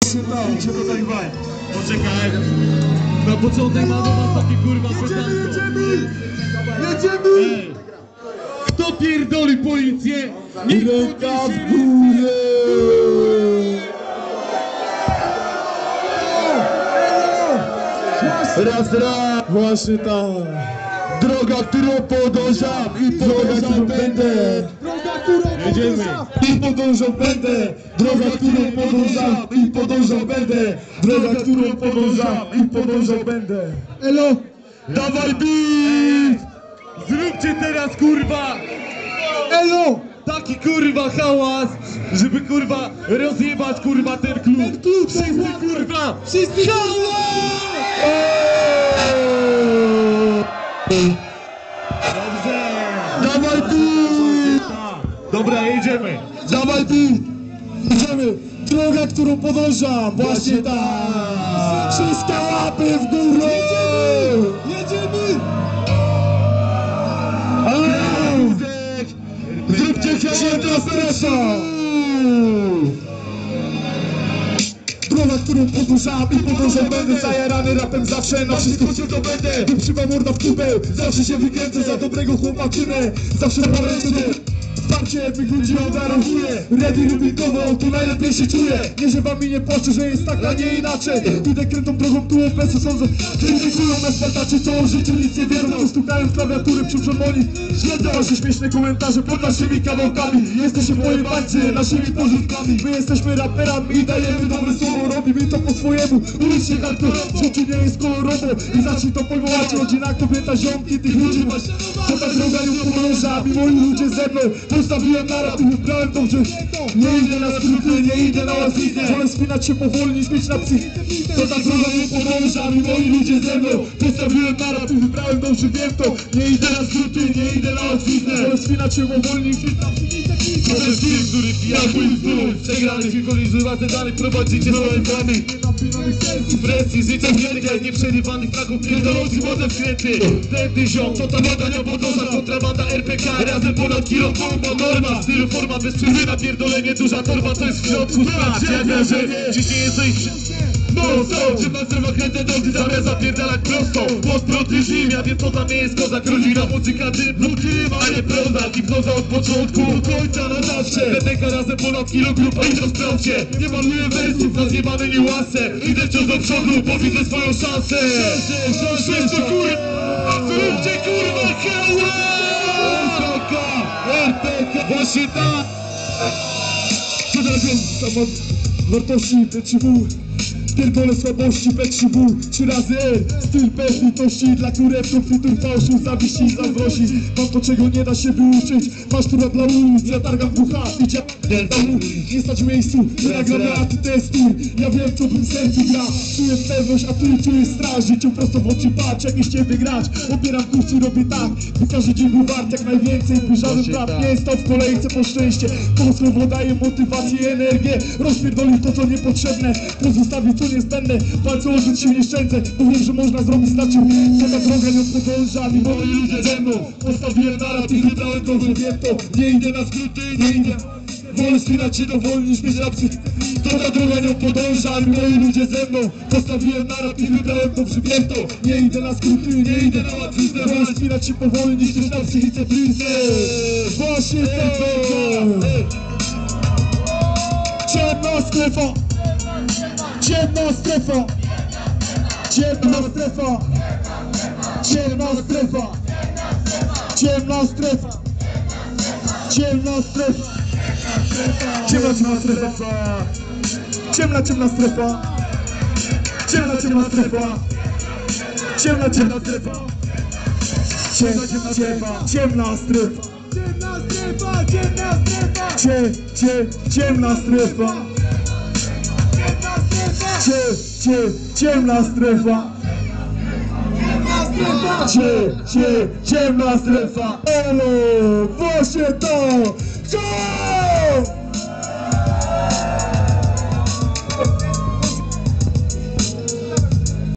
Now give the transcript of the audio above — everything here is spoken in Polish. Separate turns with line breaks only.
Właśnie tak, się to zajmaj.
Poczekaj. Na początek mam do was takie kurwa pytanko.
Jedziemy!
Ej. Kto pierdoli policję? Niech
Ręka
podniesie
w górę! Raz, raz! Właśnie tak! Droga, którą podążam i podążam będę! Droga, którą podążam i podążam będę! Droga, którą podążam i podążam będę! Droga, którą podążam i podążam będę! Elo! Dawaj beat!
Zróbcie teraz kurwa!
Elo!
Taki kurwa hałas, żeby kurwa rozjebać kurwa ten klub. Wszyscy kurwa!
Wszyscy
Dobrze!
Dawaj beat!
Dobra, jedziemy!
Dawaj beat! Idziemy! Droga, którą podążam! Właśnie tak! Wszystkie łapy w górę! Jedziemy! Zróbcie hałas strefa! Droga, którą podążam i podążam będę. Zajarany rapem zawsze, na wszystko się to będę. Wyprzywa morda w kubę, zawsze się wykręcę. Za dobrego chłopakynę, zawsze na ręce wsparcie mych ludzi obdarowuję. Ready rubikowo, tu najlepiej się czuję. Nie, że wam mi nie płaczę, że jest tak, a nie inaczej. Idę krętą drogą, tu OPS-u sądzę. Krytykują nas Spartaczy, co o życiu nic nie wiedzą. Postukałem z klawiatury przy przemoni. Śledzę wasze śmieszne komentarze pod naszymi kawałkami. Jesteście w mojej bańce, naszymi porządkami. My jesteśmy raperami i dajemy dobre słowo. Robimy to po swojemu, ulicznie hardcore. W życiu nie jest kolorowo i zacznij to pojmować. Rodzina, kobieta, ziomki, tych ludzi masz. To ta droga ją podąża, mi moi ludzie ze mną. Postawiłem narratyw, wybrałem dobrze. Nie idę na skróty, nie idę na łatwiznę. Wolę spinać się powoli niż mieć na psych. To ta droga mnie podąża, mi moi ludzie ze mną. Postawiłem narratyw, wybrałem dobrze, wiem to. Nie idę na skróty, nie idę na łatwiznę. Wolę spinać się powoli niż mieć na psych.
To ten film, który pijał i wzdół. Przegranych wykolizowanych danych prowadzicie swoje plany. Presji, życia wielkie, nieprzerywanych fragów pierdolący modę wkręty. Wtedy ziom, to ta banda nie podąża. Kontrabanda RPK, razem ponad kilo bomba. Norma, w stylu forma, bez przerwy na pierdolenie. Duża torba, to jest w środku. Sprawdź jak wrażenie, ciśnienie co ich no co, czy na zdrowo kręcę nogi zamiast zapierdalać prosto. Pod reżim, ja wiem co tam jest kozak. Rodzina, muzyka, dym, a nie proza. Hipnoza od początku do końca na zawsze. BTK razem ponad kilo grupa i to sprawdźcie. Nie maluję wersów na zjebane niuanse. Idę wciąż do przodu, bo widzę swoją szansę. Sześć to kurwa, zróbcie kurwa hałas!
RPK, właśnie tak! Co robią tam od wartości PCW? Pierdolę słabości PCW, 3 razy R, styl bez litości. Dla które profitur fałszu, zawiści i zazdrości. Mam to czego nie da się wyuczyć. Masz tu rap dla ulic, ja targam ducha i domu. Nie stać w miejscu, że nagramy, a ty testuj. Ja wiem co w tym sercu gra. Czuję pewność, a ty czujesz straż. Życiu prosto w oczy patrz, jak z ciebie grać. Opieram kursu i robię tak, by każdy dzień był wart jak najwięcej. By żaden brat nie stał w kolejce po szczęście. To słowo daje motywację i energię. Rozpierdolił to co niepotrzebne, pozostawił co niezbędne. Palce odbyt się nie szczędzę, bo wiem, że można zrobić znaczy. Co ta droga nią podąża, mi moi ludzie ze mną. Postawiłem narratyw, wybrałem dobrze, wiem to. Nie idę na skróty, nie idę. Wolę spinać się do wolni niż mieć na psych. To ta droga nią podąża, mi moi ludzie ze mną. Postawiłem narratyw, wybrałem dobrze, wiem to. Nie idę na skróty, nie idę na łatwiznę. Wolę spinać się powoli niż mieć na psychice pryzę. Właśnie to. Ciemna strefa. Ciemna strefa! Ciemna strefa! Ciemna strefa! Ciemna strefa! Ciemna strefa! Ciemna strefa! Ciemna strefa! Ciemna strefa! Ciemna strefa! Ciemna strefa! Ciemna strefa! Ciemna strefa! Ciemna strefa! Elo! Właśnie to! Go!